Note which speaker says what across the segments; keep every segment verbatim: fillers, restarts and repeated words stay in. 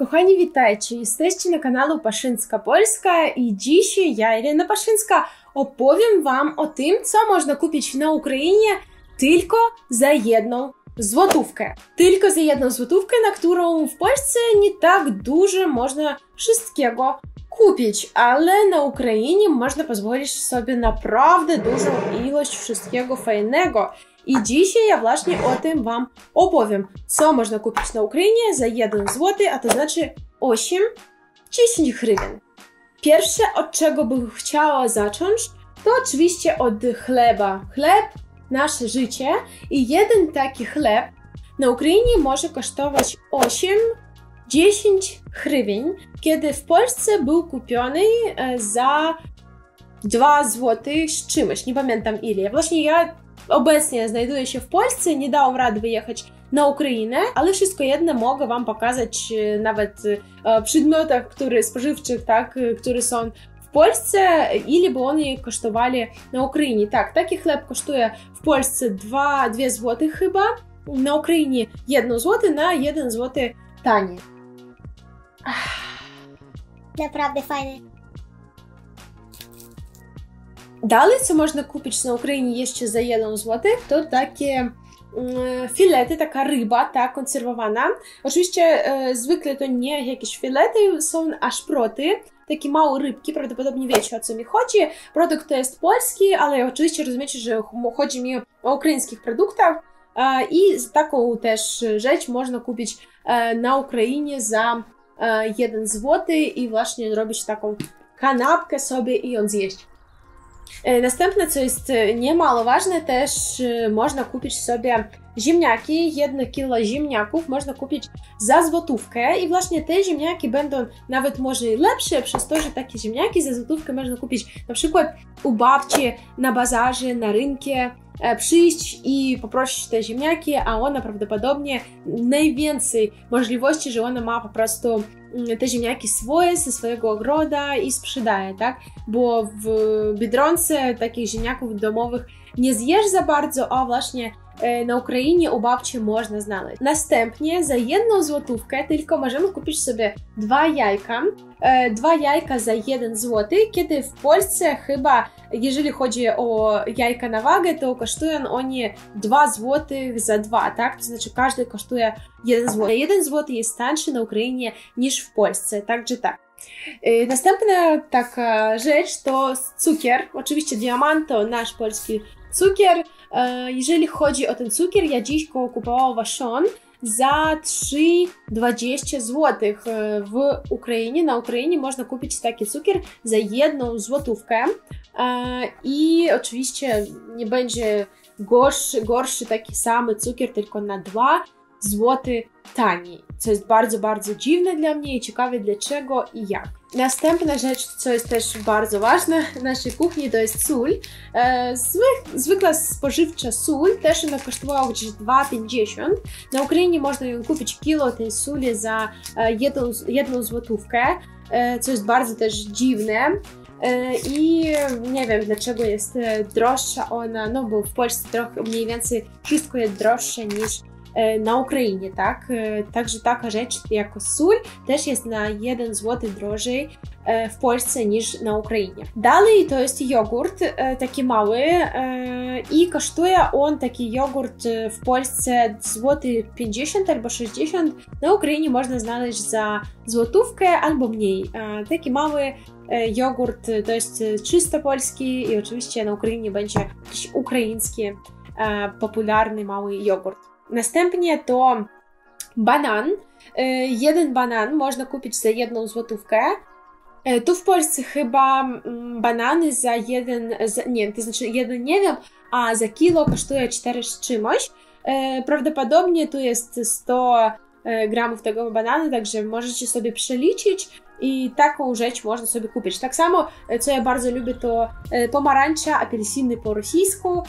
Speaker 1: Kochani, witajcie! Jesteście na kanale Paszynska Polska i dzisiaj ja, Irena Paszynska, opowiem Wam o tym, co można kupić na Ukrainie tylko za jedną złotówkę. Tylko za jedną złotówkę, na którą w Polsce nie tak dużo można wszystkiego kupić, ale na Ukrainie można pozwolić sobie naprawdę dużą ilość wszystkiego fajnego. I dzisiaj ja właśnie o tym Wam opowiem, co można kupić na Ukrainie za jeden złoty, a to znaczy osiem dziesięć hrywien. Pierwsze, od czego bym chciała zacząć, to oczywiście od chleba. Chleb, nasze życie, i jeden taki chleb na Ukrainie może kosztować osiem dziesięć hrywien, kiedy w Polsce był kupiony za dwa złote z czymś, nie pamiętam ile. Właśnie ja obecnie znajduję się w Polsce, nie dałam rady wyjechać na Ukrainę, ale wszystko jedno mogę Wam pokazać nawet e, przedmiotach, które spożywczych, tak, które są w Polsce, ile by one kosztowali na Ukrainie. Tak, taki chleb kosztuje w Polsce dwa złote chyba, na Ukrainie jeden złoty, na jeden złoty taniej.
Speaker 2: Naprawdę fajny.
Speaker 1: Dalej, co można kupić na Ukrainie jeszcze za jeden złoty, to takie mm, filety, taka ryba, tak, konserwowana. Oczywiście e, zwykle to nie jakieś filety, są aszproty, takie małe rybki, prawdopodobnie wiecie, o co mi chodzi. Produkt to jest polski, ale oczywiście rozumiecie, że chodzi mi o ukraińskich produktach e, i taką też rzecz można kupić e, na Ukrainie za e, jeden złoty i właśnie robić taką kanapkę sobie i ją zjeść. Następne, co jest niemało ważne, też można kupić sobie ziemniaki. Jedno kilo ziemniaków można kupić za złotówkę i właśnie te ziemniaki będą nawet może lepsze, przez to, że takie ziemniaki za złotówkę można kupić na przykład u babci, na bazarze, na rynku, przyjść i poprosić te ziemniaki, a ona prawdopodobnie najwięcej możliwości, że ona ma po prostu te ziemniaki swoje, ze swojego ogroda i sprzedaje, tak? Bo w Biedronce takich ziemniaków domowych nie zjesz za bardzo, a właśnie na Ukrainie u babci można znaleźć. Następnie za jedną złotówkę tylko możemy kupić sobie dwa jajka. Dwa jajka za jeden złoty, kiedy w Polsce chyba, jeżeli chodzi o jajka na wagę, to kosztują oni dwa złote za dwa, tak? To znaczy każdy kosztuje jeden złoty. jeden złoty jest tańszy na Ukrainie niż w Polsce, także tak. Następna taka rzecz to cukier. Oczywiście diamant to nasz polski cukier. Jeżeli chodzi o ten cukier, ja dziś go kupowałam waszon za trzy dwadzieścia złotych w Ukrainie. Na Ukrainie można kupić taki cukier za jedną złotówkę i oczywiście nie będzie gorszy, gorszy taki sam cukier, tylko na dwa złote taniej, co jest bardzo, bardzo dziwne dla mnie i ciekawe dlaczego i jak. Następna rzecz, co jest też bardzo ważna w naszej kuchni, to jest sól. E, zwyk, zwykła spożywcza sól, też ona kosztowała gdzieś dwa pięćdziesiąt. Na Ukrainie można ją kupić kilo tej soli za e, jedną, jedną złotówkę, e, co jest bardzo też dziwne. E, I nie wiem dlaczego jest droższa ona, no bo w Polsce trochę mniej więcej wszystko jest droższe niż na Ukrainie, tak? Także taka rzecz jak sól też jest na jeden złoty drożej w Polsce niż na Ukrainie. Dalej to jest jogurt, taki mały i kosztuje on, taki jogurt w Polsce złoty pięćdziesiąt albo sześćdziesiąt, na Ukrainie można znaleźć za złotówkę albo mniej. Taki mały jogurt to jest czysto polski i oczywiście na Ukrainie będzie jakiś ukraiński popularny mały jogurt. Następnie to banan. Jeden banan można kupić za jedną złotówkę. Tu w Polsce chyba banany za jeden, za, nie, to znaczy jeden nie wiem, a za kilo kosztuje cztery z czymś. Prawdopodobnie tu jest sto gramów tego bananu, także możecie sobie przeliczyć i taką rzecz można sobie kupić. Tak samo, co ja bardzo lubię, to pomarańcza, apelsiny po rosyjsku.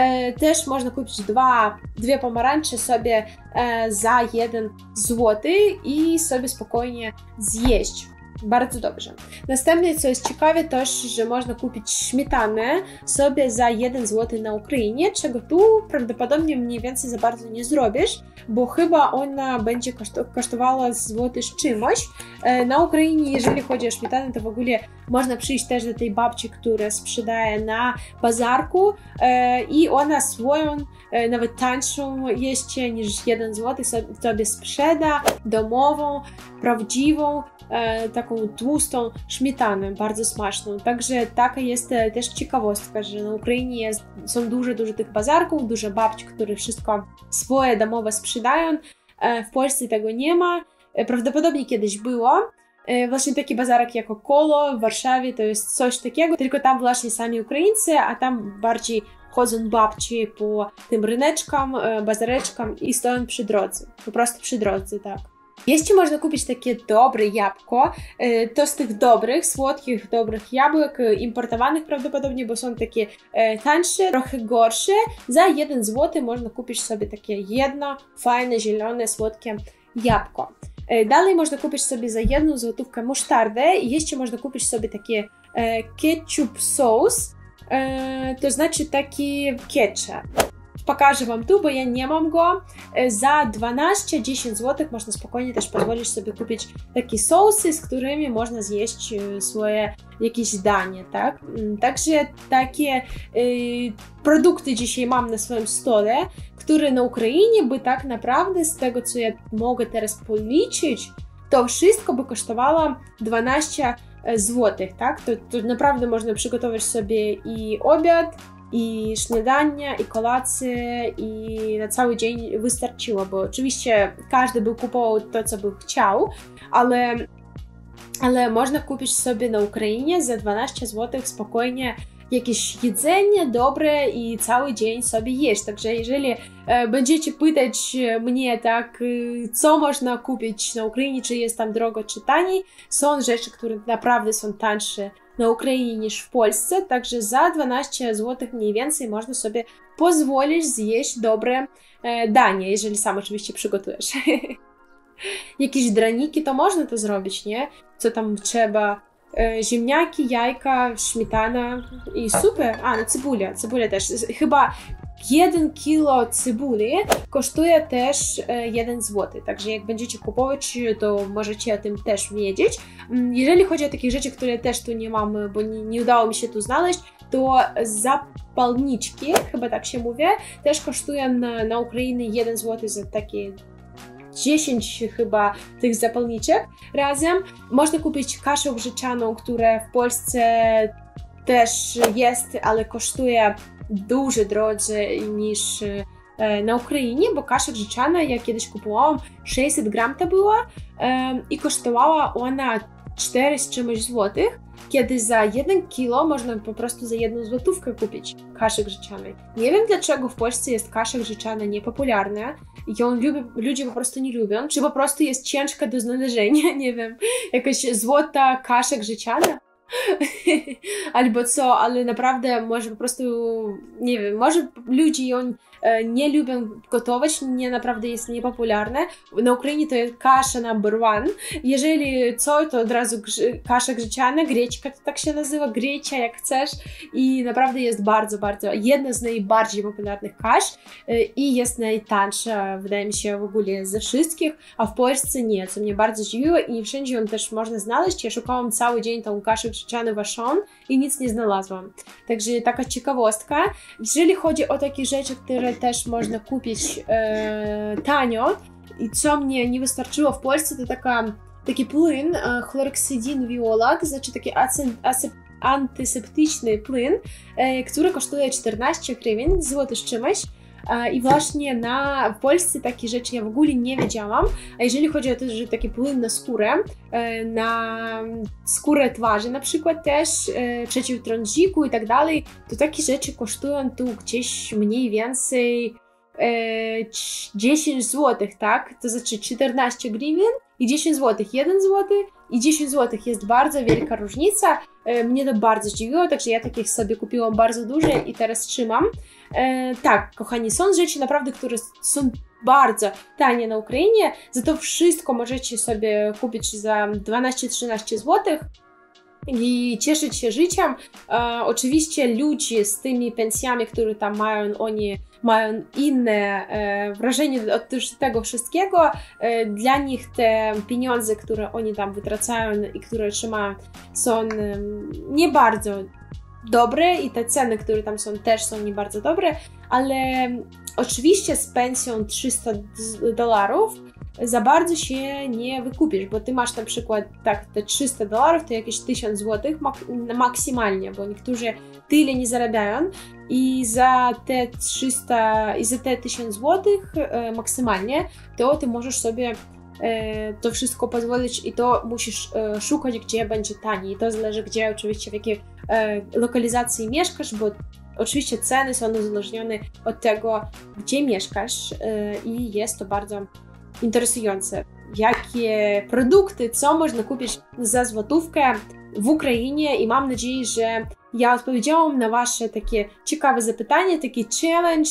Speaker 1: Też można kupić dwa, dwie pomarańcze sobie za jeden złoty i sobie spokojnie zjeść. Bardzo dobrze. Następnie, co jest ciekawe, to, że można kupić śmietanę sobie za jeden złoty na Ukrainie, czego tu prawdopodobnie mniej więcej za bardzo nie zrobisz, bo chyba ona będzie kosztowała złoty z czymś. Na Ukrainie, jeżeli chodzi o śmietanę, to w ogóle można przyjść też do tej babci, która sprzedaje na bazarku i ona swoją, nawet tańszą jeszcze niż jeden złoty sobie sprzeda, domową, prawdziwą, taką tłustą śmietanę, bardzo smaczną. Także taka jest też ciekawostka, że na Ukrainie jest, są dużo, dużo tych bazarków, dużo babci, które wszystko swoje domowe sprzedają. W Polsce tego nie ma. Prawdopodobnie kiedyś było. Właśnie taki bazarek jak Okolo w Warszawie to jest coś takiego, tylko tam właśnie sami Ukraińcy, a tam bardziej chodzą babci po tym ryneczkom, bazareczkom i stoją przy drodze. Po prostu przy drodze, tak. Jeśli można kupić takie dobre jabłko, to z tych dobrych, słodkich, dobrych jabłek, importowanych prawdopodobnie, bo są takie tańsze, trochę gorsze, za jeden złoty można kupić sobie takie jedno fajne, zielone, słodkie jabłko. Dalej można kupić sobie za jedną złotówkę musztardę i jeszcze można kupić sobie takie ketchup sos, to znaczy taki ketchup. Pokażę Wam tu, bo ja nie mam go. Za dwanaście do dziesięciu złotych można spokojnie też pozwolić sobie kupić takie sosy, z którymi można zjeść swoje jakieś danie, tak? Także takie y, produkty dzisiaj mam na swoim stole, które na Ukrainie by tak naprawdę, z tego co ja mogę teraz policzyć, to wszystko by kosztowało dwanaście złotych, tak? To, to naprawdę można przygotować sobie i obiad, i śniadania, i kolacje, i na cały dzień wystarczyło, bo oczywiście każdy by kupował to, co by chciał, ale, ale można kupić sobie na Ukrainie za dwanaście złotych spokojnie jakieś jedzenie dobre i cały dzień sobie jeść. Także jeżeli e, będziecie pytać mnie, tak, co można kupić na Ukrainie, czy jest tam drogo, czy taniej, są rzeczy, które naprawdę są tańsze na Ukrainie niż w Polsce, także za dwanaście złotych mniej więcej można sobie pozwolić zjeść dobre e, danie, jeżeli sam oczywiście przygotujesz. Jakieś draniki, to można to zrobić, nie? Co tam trzeba? E, ziemniaki, jajka, śmietana i super. A, no cebulia, cebulia też. Chyba jeden kilo cebuli kosztuje też jeden złoty, także jak będziecie kupować, to możecie o tym też wiedzieć. Jeżeli chodzi o takie rzeczy, które też tu nie mam, bo nie, nie udało mi się tu znaleźć, to zapalniczki, chyba tak się mówię, też kosztują na, na Ukrainie jeden złoty za takie dziesięć chyba tych zapalniczek razem. Można kupić kaszę gryczaną, która w Polsce też jest, ale kosztuje dużo drożej niż na Ukrainie, bo kasza gryczana, ja kiedyś kupowałam, sześćset gram to była um, i kosztowała ona cztery z czymś złotych, kiedy za jeden kilo można po prostu za jedną złotówkę kupić kaszy gryczanej. Nie wiem dlaczego w Polsce jest kasza gryczana niepopularna i ją lubi, ludzie po prostu nie lubią, czy po prostu jest ciężka do znalezienia, nie wiem, jakaś złota kasza gryczana? Albo co, ale naprawdę może po prostu, nie wiem, może ludzie ją e, nie lubią gotować, nie naprawdę jest niepopularne. Na Ukrainie to jest kasza number one. Jeżeli co, to od razu grzy, kasza gryczana, greczka to tak się nazywa, grecia jak chcesz i naprawdę jest bardzo, bardzo, jedna z najbardziej popularnych kasz e, i jest najtańsza, wydaje mi się, w ogóle ze wszystkich, a w Polsce nie, co mnie bardzo dziwiło i nie wszędzie ją też można znaleźć. Ja szukałam cały dzień tą kaszę gryczany waszon i nic nie znalazłam. Także taka ciekawostka. Jeżeli chodzi o takie rzeczy, które też można kupić e, tanio i co mnie nie wystarczyło w Polsce, to taka, taki płyn e, chloroksidin wiolak, znaczy taki acen, acep, antyseptyczny płyn, e, który kosztuje czternaście hrywien, złoty z czymś. I właśnie na, w Polsce takie rzeczy ja w ogóle nie wiedziałam, a jeżeli chodzi o to, że taki płyn na skórę, na skórę twarzy na przykład też, przeciw trądziku i tak dalej, to takie rzeczy kosztują tu gdzieś mniej więcej dziesięć złotych, tak? To znaczy czternaście grywien i dziesięć złotych, jeden złoty i dziesięć złotych. Jest bardzo wielka różnica. Mnie to bardzo zdziwiło, także ja takich sobie kupiłam bardzo dużo i teraz trzymam. Tak, kochani, są rzeczy naprawdę, które są bardzo tanie na Ukrainie, za to wszystko możecie sobie kupić za dwanaście trzynaście złotych i cieszyć się życiem. E, oczywiście ludzie z tymi pensjami, które tam mają, oni mają inne e, wrażenie od tego wszystkiego. E, dla nich te pieniądze, które oni tam wytracają i które trzymają, są e, nie bardzo dobre i te ceny, które tam są, też są nie bardzo dobre, ale oczywiście z pensją trzysta dolarów za bardzo się nie wykupisz, bo ty masz na przykład tak, te trzysta dolarów to jakieś tysiąc złotych mak maksymalnie, bo niektórzy tyle nie zarabiają i za te trzysta i za te tysiąc złotych e, maksymalnie, to ty możesz sobie e, to wszystko pozwolić i to musisz e, szukać, gdzie będzie taniej. To zależy, gdzie oczywiście, w jakiej e, lokalizacji mieszkasz, bo oczywiście ceny są uzależnione od tego, gdzie mieszkasz e, i jest to bardzo interesujące. Jakie produkty, co można kupić za złotówkę w Ukrainie i mam nadzieję, że ja odpowiedziałam na wasze takie ciekawe zapytanie, taki challenge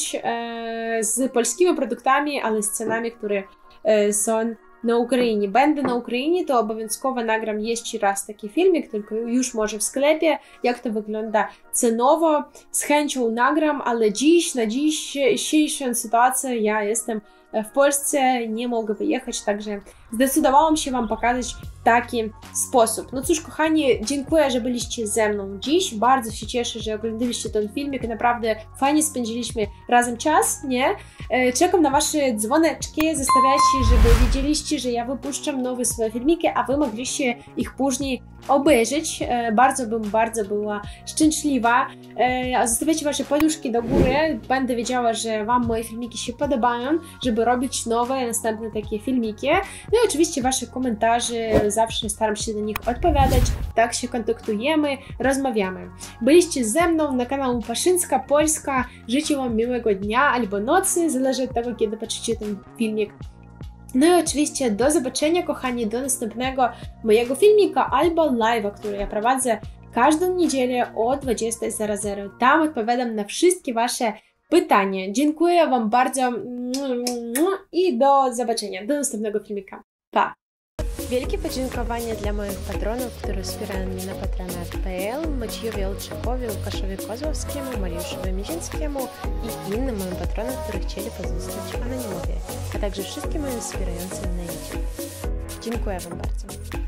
Speaker 1: e, z polskimi produktami, ale z cenami, które e, są na Ukrainie. Będę na Ukrainie, to obowiązkowo nagram jeszcze raz taki filmik, tylko już może w sklepie, jak to wygląda cenowo. Z chęcią nagram, ale dziś, na dzisiejszą sytuację ja jestem w Polsce, nie mogę wyjechać, także zdecydowałam się wam pokazać w taki sposób. No cóż, kochani, dziękuję, że byliście ze mną dziś. Bardzo się cieszę, że oglądaliście ten filmik. Naprawdę fajnie spędziliśmy razem czas, nie? Czekam na wasze dzwoneczki, zostawiajcie, żeby wiedzieliście, że ja wypuszczam nowe swoje filmiki, a wy mogliście ich później obejrzeć. Bardzo bym, bardzo była szczęśliwa. Zostawiajcie wasze poduszki do góry. Będę wiedziała, że wam moje filmiki się podobają, żeby robić nowe, następne takie filmiki. No i oczywiście wasze komentarze, zawsze staram się na nich odpowiadać. Tak się kontaktujemy, rozmawiamy. Byliście ze mną na kanale Paszyńska Polska. Życzę wam miłego dnia albo nocy, zależy od tego, kiedy patrzycie ten filmik. No i oczywiście do zobaczenia, kochani, do następnego mojego filmika albo live'a, który ja prowadzę każdą niedzielę o dwudziestej. Tam odpowiadam na wszystkie wasze pytania. Dziękuję wam bardzo i do zobaczenia, do następnego filmika. Pa! Wielkie podziękowanie dla moich patronów, którzy wspierają mnie na patronat kropka p l, Maciejowi Olczykowi, Łukaszowi Kozłowskiemu, Mariuszowi Mizińskiemu i innym moim patronom, którzy chcieli pozostać anonimowie, a także wszystkim moim wspierającym na YouTube. Dziękuję wam bardzo.